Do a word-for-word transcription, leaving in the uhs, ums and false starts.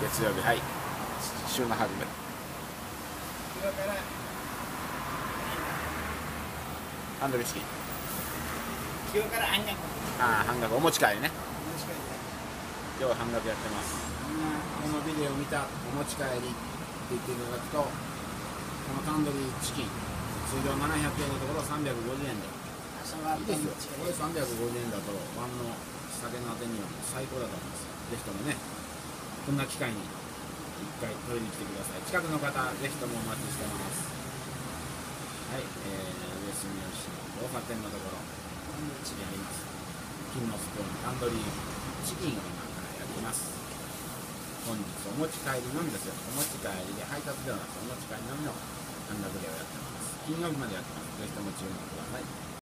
月曜日、はい、週の初め。タンドリーチキン。 今日から半額。 ああ、半額お持ち帰りね。今日半額やってます。このビデオ見たお持ち帰りって言っていただくと、このタンドリーチキン通常ななひゃくえんのところさんびゃくごじゅうえんでいいですよ。これさんびゃくごじゅうえんだとワンの酒のあてには最高だと思います。ぜひともね、こんな機会に一回取りに来てください。近くの方、ぜひともお待ちしてます。はい、えー、上住吉の防波店のところチキンあります。金のスプーンタンドリーチキンを今からやってます。本日お持ち帰りのみですよ。お持ち帰りで配達ではなくお持ち帰りのみの半額でをやってます。金曜日までやってます。ぜひとも注文ください。